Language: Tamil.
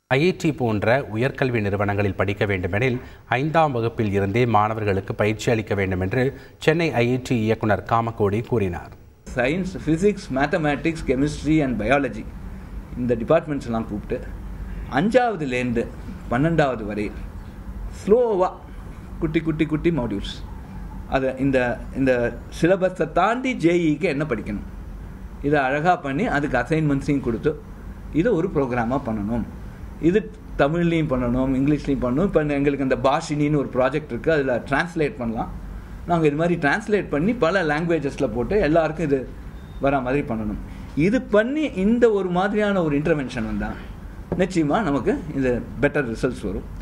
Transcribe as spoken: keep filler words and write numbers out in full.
I I T போன்ற உயர்கல்வி நிறுவனங்களில் படிக்க வேண்டுமெனில் ஐந்தாம் வகுப்பில் இருந்தே மாணவர்களுக்கு பயிற்சி அளிக்க வேண்டும் என்று சென்னை I I T இயக்குனர் காமகோடி கூறினார். Science, physics, mathematics, chemistry and biology இந்த டிபார்ட்மெண்ட்ஸ் எல்லாம் கூப்பிட்டு அஞ்சாவதுலேருந்து பன்னெண்டாவது வரை ஸ்லோவாக குட்டி குட்டி குட்டி மாடியூல்ஸ் அதை இந்த இந்த சிலபஸை தாண்டி ஜேஇக்கு என்ன படிக்கணும் இதை அழகாக பண்ணி அதுக்கு அசைன்மெண்ட்ஸையும் கொடுத்து இதை ஒரு ப்ரோக்ராமாக பண்ணணும். இது தமிழ்லையும் பண்ணணும், இங்கிலீஷ்லையும் பண்ணணும். இப்போ எங்களுக்கு அந்த பாஷினின்னு ஒரு ப்ராஜெக்ட் இருக்குது, அதில் டிரான்ஸ்லேட் பண்ணலாம். நாங்கள் இது மாதிரி டிரான்ஸ்லேட் பண்ணி பல லாங்குவேஜஸில் போட்டு எல்லாருக்கும் இது வர மாதிரி பண்ணணும். இது பண்ணி இந்த ஒரு மாதிரியான ஒரு இன்டர்வென்ஷன் வந்தால் நிச்சயமாக நமக்கு இது பெட்டர் ரிசல்ட்ஸ் வரும்.